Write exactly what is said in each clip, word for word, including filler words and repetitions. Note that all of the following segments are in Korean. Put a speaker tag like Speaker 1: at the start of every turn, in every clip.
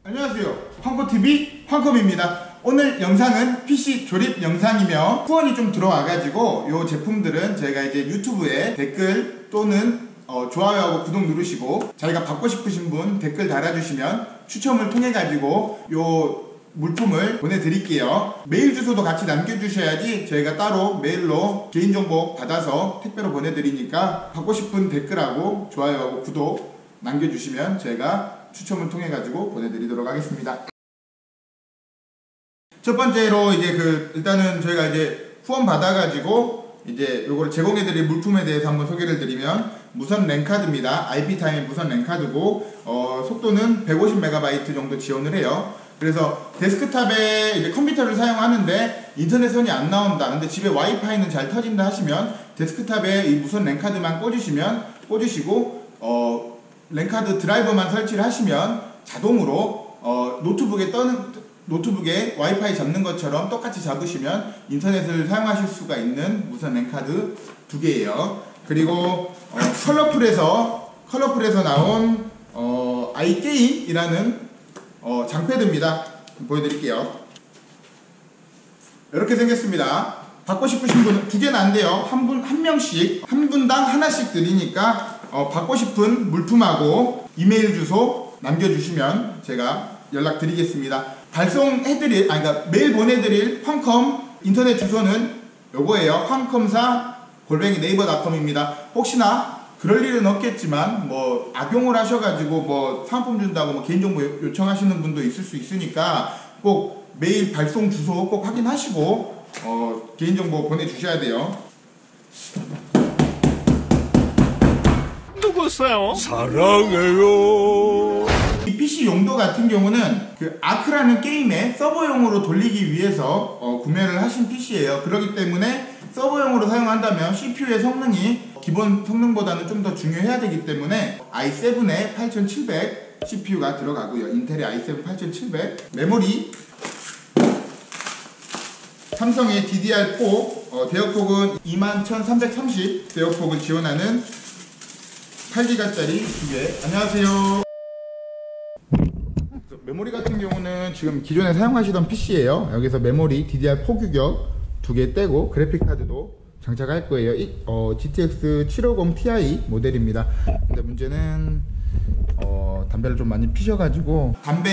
Speaker 1: 안녕하세요, 황코티비 황컴입니다. 오늘 영상은 피씨 조립 영상이며 후원이 좀 들어와가지고 요 제품들은 제가 이제 유튜브에 댓글 또는 어, 좋아요하고 구독 누르시고 자기가 받고 싶으신 분 댓글 달아주시면 추첨을 통해 가지고 요 물품을 보내드릴게요. 메일 주소도 같이 남겨주셔야지 저희가 따로 메일로 개인정보 받아서 택배로 보내드리니까 받고 싶은 댓글하고 좋아요하고 구독 남겨주시면 저희가 추첨을 통해 가지고 보내드리도록 하겠습니다. 첫 번째로 이제 그 일단은 저희가 이제 후원 받아가지고 이제 요걸 제공해드릴 물품에 대해서 한번 소개를 드리면 무선 랜카드입니다. 아이피타임 무선 랜카드고 어, 속도는 백오십 메가바이트 정도 지원을 해요. 그래서 데스크탑에 이제 컴퓨터를 사용하는데 인터넷선이 안 나온다, 근데 집에 와이파이는 잘 터진다 하시면 데스크탑에 이 무선 랜카드만 꽂으시면 꽂으시고 어, 랜카드 드라이버만 설치를 하시면 자동으로 어, 노트북에 떠는 노트북에 와이파이 잡는 것처럼 똑같이 잡으시면 인터넷을 사용하실 수가 있는 무선 랜카드 두 개예요. 그리고 어, 컬러풀에서 컬러풀에서 나온 어, 아이게임이라는 어, 장패드입니다. 보여드릴게요. 이렇게 생겼습니다. 받고 싶으신 분은 두 개는 안 돼요. 한 분, 한 명씩, 한 분당 하나씩 드리니까 어, 받고 싶은 물품하고 이메일 주소 남겨주시면 제가 연락드리겠습니다. 발송해드릴, 아니, 그러니까 메일 보내드릴 황컴 인터넷 주소는 요거예요. 황컴사 골뱅이 네이버 닷컴입니다. 혹시나 그럴 일은 없겠지만 뭐 악용을 하셔가지고 뭐 상품 준다고 뭐 개인정보 요청하시는 분도 있을 수 있으니까 꼭 메일 발송 주소 꼭 확인하시고 어, 개인정보 보내주셔야 돼요.
Speaker 2: 누구세요? 사랑해요.
Speaker 1: 이 피씨 용도 같은 경우는 그 아크라는 게임에 서버용으로 돌리기 위해서 어, 구매를 하신 피씨예요. 그렇기 때문에 서버용으로 사용한다면 씨피유의 성능이 기본 성능보다는 좀 더 중요해야 되기 때문에 아이 세븐의 팔천칠백 씨피유가 들어가고요. 인텔의 아이 세븐 팔천칠백, 메모리 삼성의 디디알 사 어, 대역폭은 이만 천삼백삼십 대역폭을 지원하는 팔 기가짜리 두 개. 안녕하세요. 메모리 같은 경우는 지금 기존에 사용하시던 피씨예요. 여기서 메모리 디디알 사 규격 두 개 떼고 그래픽카드도 장착할 거예요. 이, 어, 지티엑스 칠백오십 티아이 모델입니다. 근데 문제는 어, 담배를 좀 많이 피셔가지고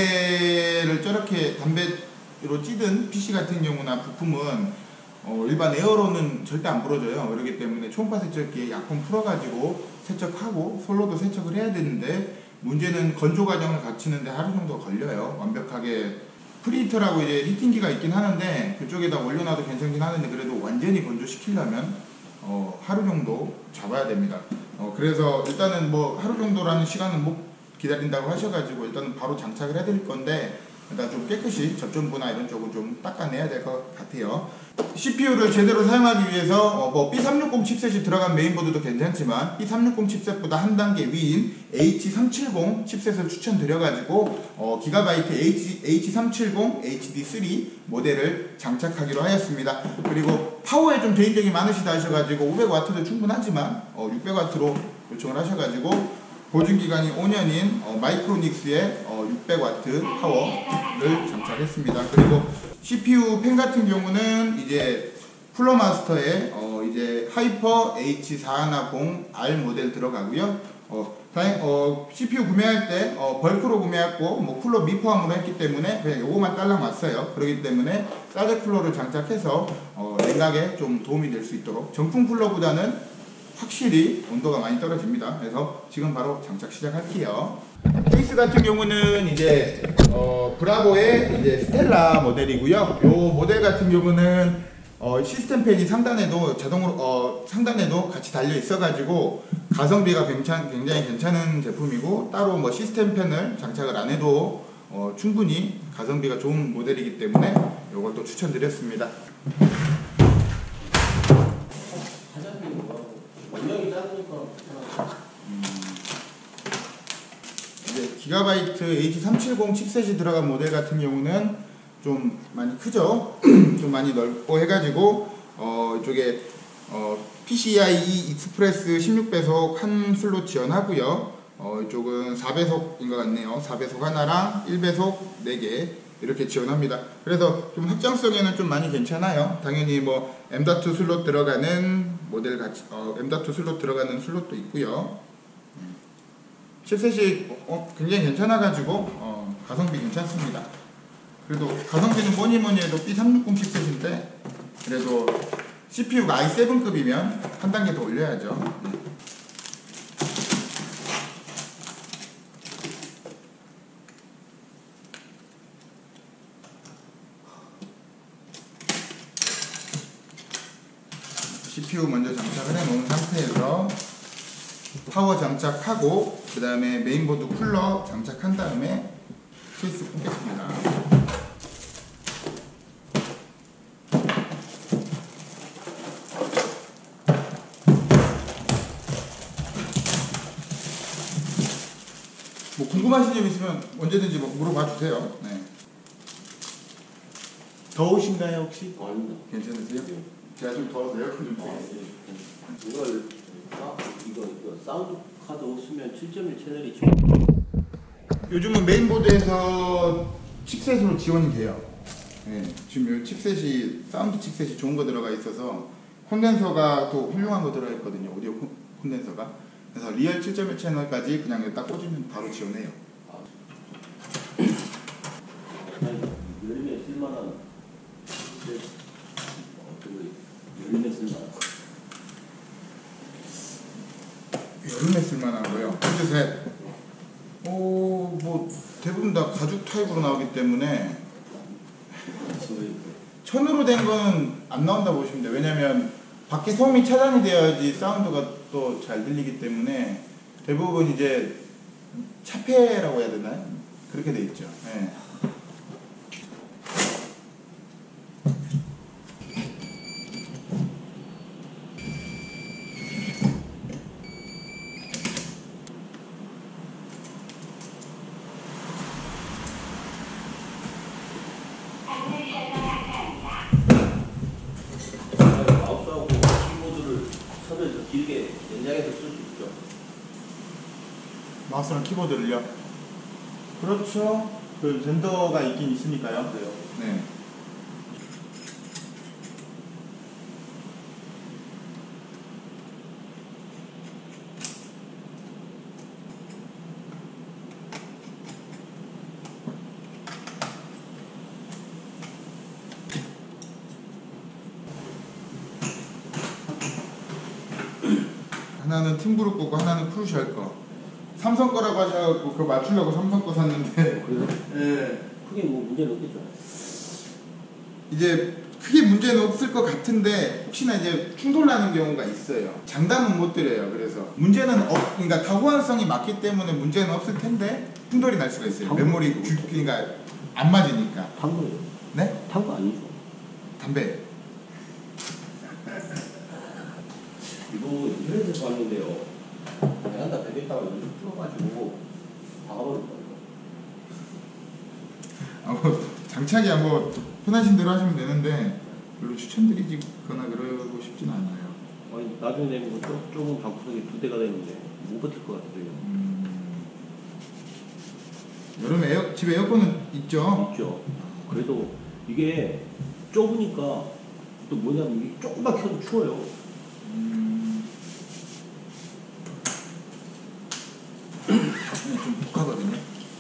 Speaker 1: 담배를 저렇게 담배로 찌든 피씨 같은 경우나 부품은 어, 일반 에어로는 절대 안 부러져요. 그렇기 때문에 초음파 세척기에 약품 풀어가지고 세척하고 솔로도 세척을 해야 되는데 문제는 건조 과정을 거치는데 하루 정도 걸려요. 완벽하게 프리히터라고 이제 히팅기가 있긴 하는데 그쪽에다 올려놔도 괜찮긴 하는데 그래도 완전히 건조시키려면 어, 하루 정도 잡아야 됩니다. 어, 그래서 일단은 뭐 하루 정도라는 시간은 못 기다린다고 하셔가지고 일단은 바로 장착을 해드릴 건데 일단 좀 깨끗이 접전부나 이런 쪽을 좀 닦아내야 될 것 같아요. 씨피유를 제대로 사용하기 위해서 어 뭐 비 삼백육십 칩셋이 들어간 메인보드도 괜찮지만 비 삼백육십 칩셋보다 한 단계 위인 에이치 삼백칠십 칩셋을 추천드려가지고 어 기가바이트 에이치 삼백칠십 에이치디 쓰리 모델을 장착하기로 하였습니다. 그리고 파워에 좀 개인적이 많으시다 하셔가지고 오백 와트도 충분하지만 어 육백 와트로 요청을 하셔가지고 보증기간이 오 년인 어, 마이크로닉스의 어, 육백 와트 파워를 장착했습니다. 그리고 씨피유 펜 같은 경우는 이제 쿨러마스터의 어, 이제 하이퍼 에이치 사백십 알 모델 들어가고요. 어, 다행, 어, 씨피유 구매할 때 어, 벌크로 구매했고 뭐 쿨러 미포함으로 했기 때문에 그냥 요거만 딸랑 왔어요. 그렇기 때문에 사제 쿨러를 장착해서 어, 냉각에 좀 도움이 될 수 있도록 정품 쿨러보다는 확실히 온도가 많이 떨어집니다. 그래서 지금 바로 장착 시작할게요. 케이스 같은 경우는 이제 어, 브라보의 이제 스텔라 모델이고요. 이 모델 같은 경우는 어, 시스템 팬이 상단에도 자동으로 어, 상단에도 같이 달려 있어가지고 가성비가 괜찮, 굉장히 괜찮은 제품이고 따로 뭐 시스템 팬을 장착을 안 해도 어, 충분히 가성비가 좋은 모델이기 때문에 이걸 또 추천드렸습니다. 음, 이제 기가바이트 에이치 삼백칠십 칩셋이 들어간 모델 같은 경우는 좀 많이 크죠. 좀 많이 넓고 해가지고 어, 이쪽에 어, 피씨아이 익스프레스 십육 배속 한 슬롯 지원하고요. 어, 이쪽은 사 배속인 것 같네요. 사 배속 하나랑 일 배속 네 개 이렇게 지원합니다. 그래서 좀 확장성에는 좀 많이 괜찮아요. 당연히 뭐 엠 닷 투 슬롯 들어가는 모델 같이 어, 엠 닷 투 슬롯 들어가는 슬롯도 있고요. 칩셋이 어, 굉장히 괜찮아가지고 어, 가성비 괜찮습니다. 그래도 가성비는 뭐니 뭐니 해도 비 삼백육십 칩셋인데 그래도 씨피유가 아이 세븐급이면 한 단계 더 올려야죠. 씨피유 먼저 장착을 해 놓은 상태에서 파워 장착하고 그 다음에 메인보드 쿨러 장착한 다음에 케이스 꽂겠습니다. 뭐 궁금하신 점 있으면 언제든지 뭐 물어봐 주세요. 네. 더우신가요 혹시?
Speaker 2: 아닙니다.
Speaker 1: 괜찮으세요? 제가 좀 더워서 에어컨 좀 틀겠습니다.
Speaker 2: 이걸 아, 이거 이거 사운드 카드 없으면 칠 점 일 채널이 좀
Speaker 1: 요즘은 메인보드에서 칩셋으로 지원이 돼요. 네, 지금 이 칩셋이 사운드 칩셋이 좋은 거 들어가 있어서 콘덴서가 또 훌륭한 거 들어가 있거든요. 오디오 콘, 콘덴서가. 그래서 리얼 칠 점 일 채널까지 그냥 여기다 꽂으면 바로 지원해요.
Speaker 2: 아. 열매 쓸만한 어떤 거 열매 쓸만한
Speaker 1: 여름에 쓸만하고요. 둘, 셋. 오, 뭐 대부분 다 가죽 타입으로 나오기 때문에 천으로 된 거는 안 나온다 보시면 돼요. 왜냐면 밖에 소음이 차단이 되어야지 사운드가 또 잘 들리기 때문에 대부분 이제 차폐라고 해야 되나요? 그렇게 돼 있죠. 네.
Speaker 2: 마우스하고 키보드를 선을 더 길게 연장해서 쓸 수 있죠.
Speaker 1: 마우스랑 키보드를요? 그렇죠. 그 젠더가 있긴 있으니까요.
Speaker 2: 그래요.
Speaker 1: 네. 하나는 팀그룹 거고 하나는 크루셜 거. 삼성 거라고 하셔갖고 그거 맞추려고 삼성 거 샀는데.
Speaker 2: 그래서
Speaker 1: 예.
Speaker 2: 크게 뭐 문제는 없겠죠.
Speaker 1: 이제 크게 문제는 없을 것 같은데 혹시나 이제 충돌 나는 경우가 있어요. 장담은 못 드려요. 그래서 문제는 없, 그러니까 타구환성이 맞기 때문에 문제는 없을 텐데 충돌이 날 수가 있어요. 메모리 규, 그러니까 안 맞으니까.
Speaker 2: 탄 거예요.
Speaker 1: 네?
Speaker 2: 탄 거 아니죠.
Speaker 1: 담배.
Speaker 2: 이거 인터넷에서 봤는데요. 베란다 벽에다가 이렇게 풀어가지고 박아버렸거든요.
Speaker 1: 아, 뭐 장착이야 뭐 편하신 대로 하시면 되는데 별로 추천드리거나 그러고 싶진 않아요.
Speaker 2: 아니 나중에 되면 조, 조금 방구석이 두 대가 되는데 못 버틸 것 같아요.
Speaker 1: 음, 여름에 에어, 집에 에어컨은 있죠?
Speaker 2: 있죠. 그래도 이게 좁으니까 또 뭐냐면 이게 조금만 켜도 추워요.
Speaker 1: 음, 좀 독하거든요.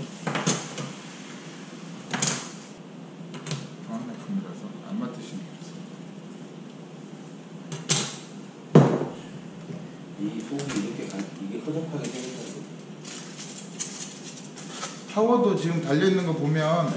Speaker 1: 정확제품이라서 안 맡으시는 게 좋습니다.
Speaker 2: 이 소음이 이렇게 가, 이게 허접하게 생겼다는
Speaker 1: 파워도 지금 달려있는 거 보면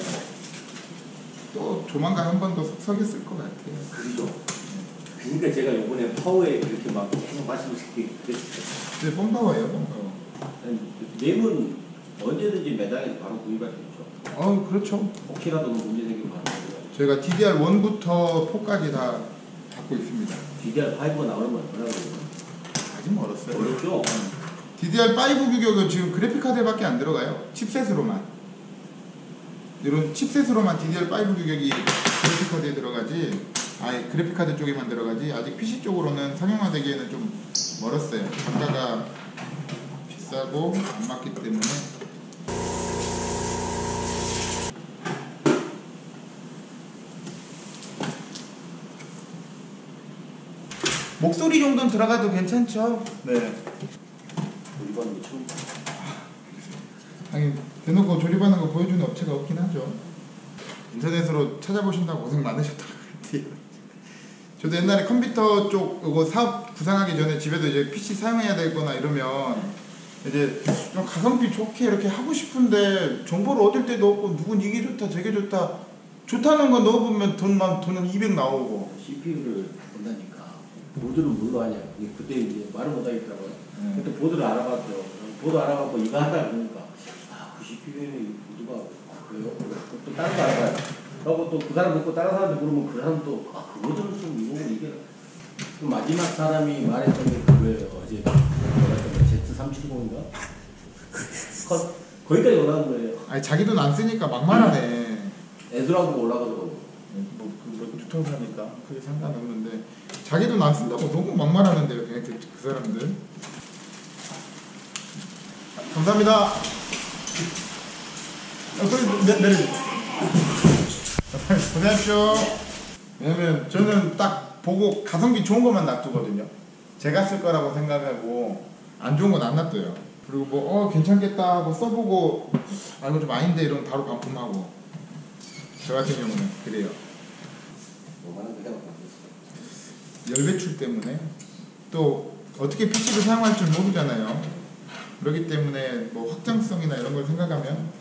Speaker 1: 또 조만간 한 번 더 서겠을 것 같아요.
Speaker 2: 그죠? 그러니까 제가 이번에 파워에 이렇게 막 계속 말씀을 드렸어요.
Speaker 1: 네, pom파워예요, pom파워.
Speaker 2: 램은 언제든지 매장에서 바로 구입할 수 있죠.
Speaker 1: 어, 그렇죠.
Speaker 2: 혹시라도 뭐 문제 생기면 바로 구입할
Speaker 1: 저희가 디디알 원부터 포까지 다 갖고 있습니다.
Speaker 2: 디디알 파이브가 나오는 건 얼마나 걸려요?
Speaker 1: 아직 멀었어요.
Speaker 2: 어렵죠?
Speaker 1: 디디알 파이브 규격은 지금 그래픽카드밖에 안 들어가요. 칩셋으로만. 이런 칩셋으로만 디디알 파이브 규격이 그래픽카드에 들어가지, 아예 그래픽카드 쪽에만 들어가지, 아직 피씨 쪽으로는 상용화되기에는 좀 멀었어요. 단가가 비싸고 안 맞기 때문에. 목소리 정도는 들어가도 괜찮죠? 네.
Speaker 2: 조립하는 게 참.
Speaker 1: 아니 대놓고 조립하는 거 보여주는 업체가 없긴 하죠. 인터넷으로 찾아보신다고 고생 많으셨던 것 같아요. 저도 옛날에 컴퓨터 쪽 이거 사업 구상하기 전에 집에도 이제 피씨 사용해야 되거나 이러면 이제 좀 가성비 좋게 이렇게 하고 싶은데 정보를 얻을 데도 없고 누군 이게 좋다 저게 좋다 좋다는 거 넣어보면 돈만 돈은 이백 나오고.
Speaker 2: 씨피유를 본다니까. 보드를 뭘로 하냐. 그때 이제 말을 못하겠더라고요.
Speaker 1: 네.
Speaker 2: 그때 보드를 알아봤죠. 보드 알아봤고 이거 하다 보니까 아, 그 씨피유는 보드가 아, 그래요? 또 다른 거 알아봐요. 그리고 또 그 사람 듣고 다른 사람한테 물으면 그 사람 또 아, 그거들은 좀 이거고 이게. 그 마지막 사람이 말했던 게 그거예요. 어제 말했던 거 제트 삼백칠십인가? 거기까지 올라간 거예요.
Speaker 1: 아니 자기 돈 안 쓰니까 막말하네.
Speaker 2: 애들하고 올라가더라고.
Speaker 1: 뭐, 그, 뭐 유통사니까 그게 상관없는데 자기 돈 안 쓴다고 너무 막말하는데요. 그냥 그, 그 사람들. 감사합니다. 아, 그래, 내, 내려. 고생하십시오. 왜냐면 저는 딱 보고 가성비 좋은 것만 놔두거든요. 제가 쓸 거라고 생각하고 안 좋은 건 안 놔둬요. 그리고 뭐 어 괜찮겠다 하고 써보고 아 이거 좀 아닌데 이러면 바로 반품하고. 저 같은 경우는 그래요. 열 배출 때문에 또 어떻게 피씨를 사용할 줄 모르잖아요. 그렇기 때문에 뭐 확장성이나 이런 걸 생각하면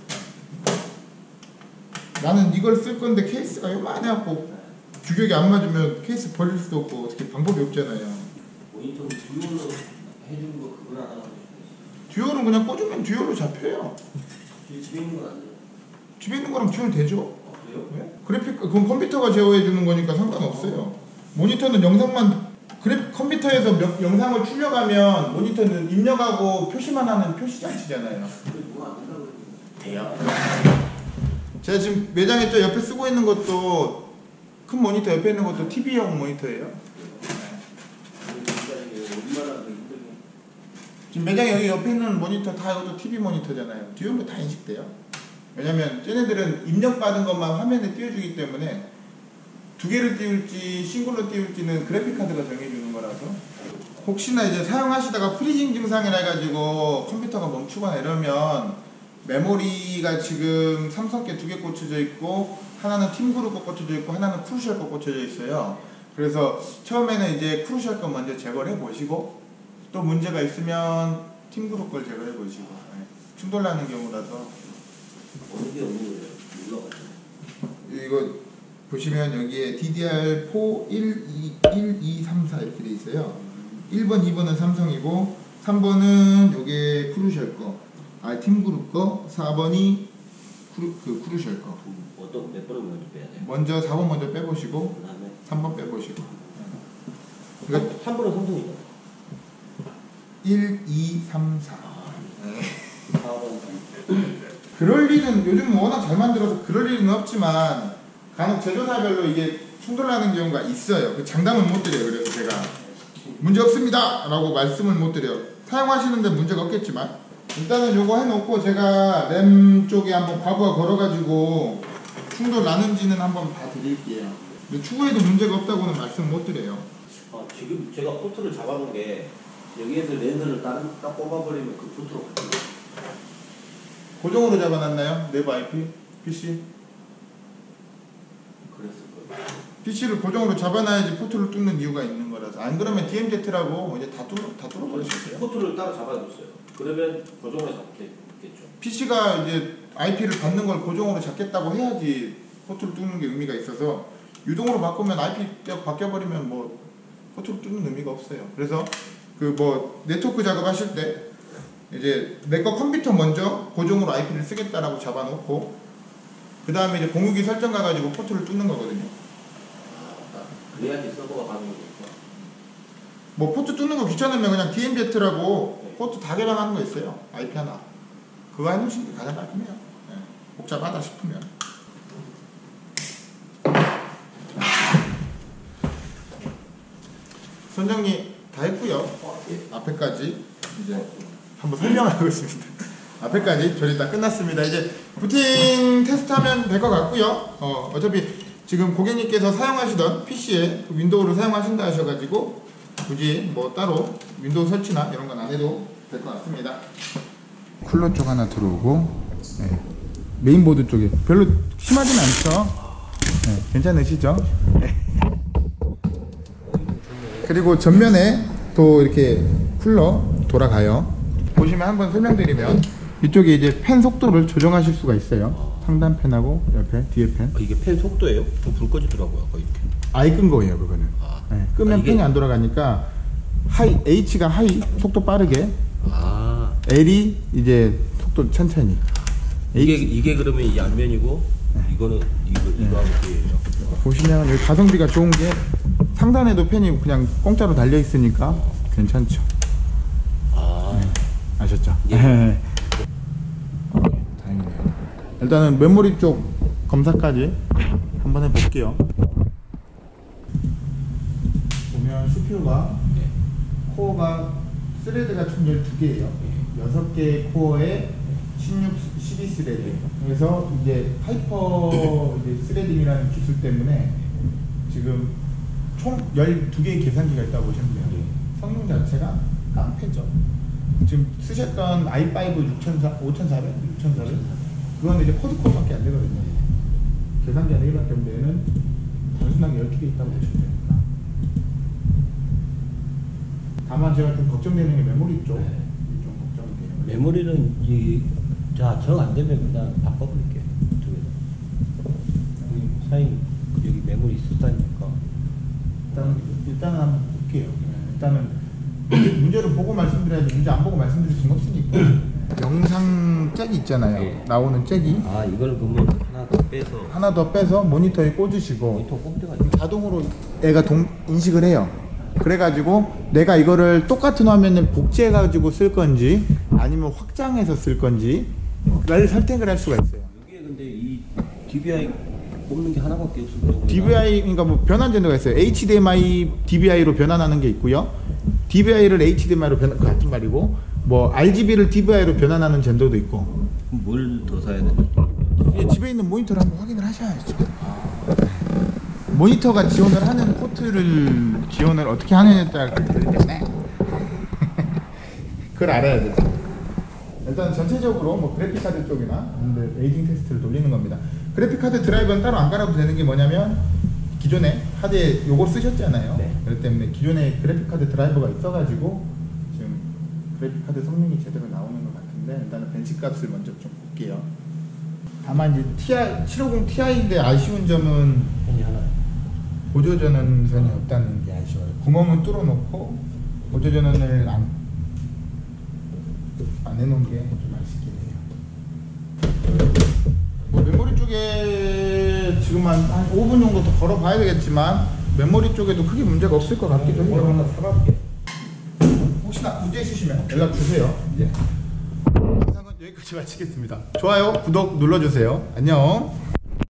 Speaker 1: 나는 이걸 쓸 건데 케이스가 요만해갖고 규격이 안 맞으면 케이스 버릴 수도 없고 어떻게 방법이 없잖아요.
Speaker 2: 모니터 듀얼로 해주는 거 그건 안 하고
Speaker 1: 듀얼은 그냥 꽂으면 듀얼로 잡혀요.
Speaker 2: 집에 있는 건 안 돼요.
Speaker 1: 집에 있는 거랑 듀얼 되죠.
Speaker 2: 아, 그래요?
Speaker 1: 네? 그래픽 그건 컴퓨터가 제어해 주는 거니까 상관없어요. 모니터는 영상만 그래 컴퓨터에서 몇, 영상을 출력하면 모니터는 입력하고 표시만 하는 표시 장치잖아요.
Speaker 2: 뭐안 된다고 돼요.
Speaker 1: 제가 지금 매장에 저 옆에 쓰고 있는 것도 큰 모니터 옆에 있는 것도 티비용 모니터예요. 지금 매장 여기 옆에 있는 모니터 다 이것도 티비 모니터잖아요. 듀얼로 다 인식돼요. 왜냐면 쟤네들은 입력받은 것만 화면에 띄워주기 때문에 두 개를 띄울지 싱글로 띄울지는 그래픽카드가 정해주는 거라서 혹시나 이제 사용하시다가 프리징 증상이라 해가지고 컴퓨터가 멈추거나 이러면 메모리가 지금 삼성 게 두 개 꽂혀져 있고 하나는 팀그룹 거 꽂혀져 있고 하나는 크루셜 거 꽂혀져 있어요. 그래서 처음에는 이제 크루셜 거 먼저 제거를 해보시고 또 문제가 있으면 팀그룹 걸 제거해 보시고 네. 충돌나는 경우라서
Speaker 2: 어느 게 없는 거예요? 눌러가지고.
Speaker 1: 이거 보시면 여기에 디디알 사 일 이 일 이 삼 사 이렇게 돼 있어요. 일 번, 이 번은 삼성이고 삼 번은 요게 크루셜 거, 아 팀그룹 거, 사 번이 크루, 그 크루셜 거.
Speaker 2: 어떤 몇 번을 먼저 빼야 돼요?
Speaker 1: 먼저 사 번 먼저 빼보시고
Speaker 2: 그다음에
Speaker 1: 삼 번 빼보시고. 그러니까
Speaker 2: 삼 번은 삼성이죠.
Speaker 1: 일, 이, 삼, 사.
Speaker 2: 네. 사 번.
Speaker 1: 그럴 일은 요즘 워낙 잘 만들어서 그럴 일은 없지만 간혹 제조사별로 이게 충돌나는 경우가 있어요. 그 장담을 못 드려요. 그래서 제가 문제 없습니다 라고 말씀을 못 드려요. 사용하시는데 문제가 없겠지만 일단은 요거 해놓고 제가 램 쪽에 한번 과부하 걸어가지고 충돌 나는지는 한번 봐드릴게요. 근데 추후에도 문제가 없다고는 말씀 못 드려요.
Speaker 2: 어, 지금 제가 포트를 잡아놓은 게 여기에서 렌즈를 다른 딱 뽑아버리면 그 포트로 바뀌어요.
Speaker 1: 고정으로 잡아놨나요? 내부 아이피? 피씨?
Speaker 2: 그랬을 거예요.
Speaker 1: 피씨를 고정으로 잡아놔야지 포트를 뚫는 이유가 있는 거라서 안 그러면 디엠제트라고 이제 다 뚫어 다 뚫어버리셨어요.
Speaker 2: 포트를 따로 잡아줬어요. 그러면 고정을 잡겠죠.
Speaker 1: 피씨가 이제 아이피를 받는 걸 고정으로 잡겠다고 해야지 포트를 뚫는 게 의미가 있어서 유동으로 바꾸면 아이피 바뀌어버리면 뭐 포트를 뚫는 의미가 없어요. 그래서 그 뭐 네트워크 작업하실 때 이제 내 거 컴퓨터 먼저 고정으로 아이피를 쓰겠다라고 잡아놓고 그 다음에 이제 공유기 설정 가가지고 포트를 뚫는 거거든요.
Speaker 2: 아, 그래야지 서버가 가는 거니까.
Speaker 1: 뭐 포트 뚫는 거 귀찮으면 그냥 디엠제트라고 네. 포트 다 개방하는 거 있어요. 아이피 하나. 그거 해놓으시는 게 가장 깔끔해요. 네. 복잡하다 싶으면. 선정리 다 했고요.
Speaker 2: 어, 예.
Speaker 1: 앞에까지 이제 한번 설명하고 있습니다. 앞에까지 조립 다 끝났습니다. 이제 부팅 테스트하면 될 것 같고요. 어, 어차피 지금 고객님께서 사용하시던 피시에 윈도우를 사용하신다 하셔가지고 굳이 뭐 따로 윈도우 설치나 이런 건 안 해도 될 것 같습니다. 쿨러 쪽 하나 들어오고 네. 메인보드 쪽에 별로 심하진 않죠. 네. 괜찮으시죠? 네. 그리고 전면에 또 이렇게 쿨러 돌아가요. 보시면 한번 설명드리면 이쪽에 이제 팬 속도를 조정하실 수가 있어요. 상단 팬하고 옆에 뒤에 팬.
Speaker 2: 아, 이게 팬 속도예요? 좀 불 꺼지더라고요. 아까 이렇게.
Speaker 1: 아예 끈 거예요, 그거는.
Speaker 2: 아.
Speaker 1: 네. 끄면
Speaker 2: 아, 이게...
Speaker 1: 팬이 안 돌아가니까 하이 H가 하이 속도 빠르게.
Speaker 2: 아.
Speaker 1: L이 이제 속도 천천히.
Speaker 2: 이게 이게 그러면 이 앞면이고 네. 이거는 이거 이거 하고 뒤에요.
Speaker 1: 보시면 여기 가성비가 좋은 게 상단에도 팬이 그냥 공짜로 달려 있으니까 괜찮죠.
Speaker 2: 아.
Speaker 1: 네. 아셨죠?
Speaker 2: 예.
Speaker 1: 네. 어, 다행이네요. 일단은 메모리 쪽 검사까지 한번 해볼게요. 보면 씨피유가
Speaker 2: 네.
Speaker 1: 코어가 스레드가 총 열두 개예요.
Speaker 2: 네.
Speaker 1: 여섯 개의 코어에 십육, 십이 스레드. 그래서 이제 하이퍼 이제 스레딩이라는 기술 때문에 지금 총 열두 개의 계산기가 있다고 보시면 돼요.
Speaker 2: 네.
Speaker 1: 성능 자체가 깡패죠. 지금 쓰셨던 아이 파이브 육천사백, 오천사백, 육천사백 그건 이제 쿼드코어밖에 안 되거든요. 계산기 하나 개밖에 없는데 얘는 단순하게 열두 개 있다고 보시면 됩니다. 다만 제가 좀 걱정되는 게 메모리 쪽.
Speaker 2: 네.
Speaker 1: 좀 걱정이 돼요.
Speaker 2: 메모리는 이 자 정 안 되면 그냥 바꿔버릴게요. 이쪽에다. 사인 여기 메모리 있었다니까.
Speaker 1: 일단 일단은 한번 볼게요. 네, 일단은 문제, 문제를 보고 말씀드려야지 문제 안 보고 말씀드릴 수는 없으니까. 영상 잭이 있잖아요.
Speaker 2: 네.
Speaker 1: 나오는 잭이
Speaker 2: 아 이걸 그러면 하나 더 빼서
Speaker 1: 하나 더 빼서 모니터에 꽂으시고
Speaker 2: 모니터 꼽대가 있네.
Speaker 1: 자동으로 애가 동, 인식을 해요. 그래가지고 내가 이거를 똑같은 화면을 복제해가지고 쓸 건지 아니면 확장해서 쓸 건지 를 선택을 할 수가 있어요.
Speaker 2: 여기에 근데 이 디비아이 꼽는 게 하나밖에 없어요.
Speaker 1: 디비아이 그러니까 뭐 변환 제도가 있어요. 에이치디엠아이 디비아이로 변환하는 게 있고요. 디비아이를 에이치디엠아이로 변환 같은 말이고 뭐 알지비를 디비아이로 변환하는 젠더도 있고.
Speaker 2: 뭘 더 사야 되나?
Speaker 1: 예, 집에 있는 모니터를 한번 확인을 하셔야죠. 모니터가 지원을 하는 포트를 지원을 어떻게 하느냐에 따라 다르기 때문에 그걸 알아야 돼요. 일단 전체적으로 뭐 그래픽카드 쪽이나 근데 에이징 테스트를 돌리는 겁니다. 그래픽카드 드라이버는 따로 안 깔아도 되는 게 뭐냐면 기존에 하드에 요걸 쓰셨잖아요.
Speaker 2: 네.
Speaker 1: 그렇기 때문에 기존에 그래픽카드 드라이버가 있어가지고 지금 그래픽카드 성능이 제대로 나오는 것 같은데 일단은 벤치값을 먼저 좀 볼게요. 다만 이제 티아이, 칠오공 티아이인데 아쉬운 점은
Speaker 2: 펜이 하나.
Speaker 1: 보조 전원선이 없다는 게 아쉬워요. 구멍은 뚫어놓고 보조 전원을 안, 안 해놓은 게 좀 아쉽긴 해요. 뭐 메모리 쪽에 지금 한, 한 오 분 정도 더 걸어봐야 되겠지만 메모리 쪽에도 크게 문제가 없을 것 같기도 해요.
Speaker 2: 하나 사갈게.
Speaker 1: 혹시나 문제 있으시면 연락 주세요. 예. 영상은 여기까지 마치겠습니다. 좋아요, 구독 눌러주세요. 안녕.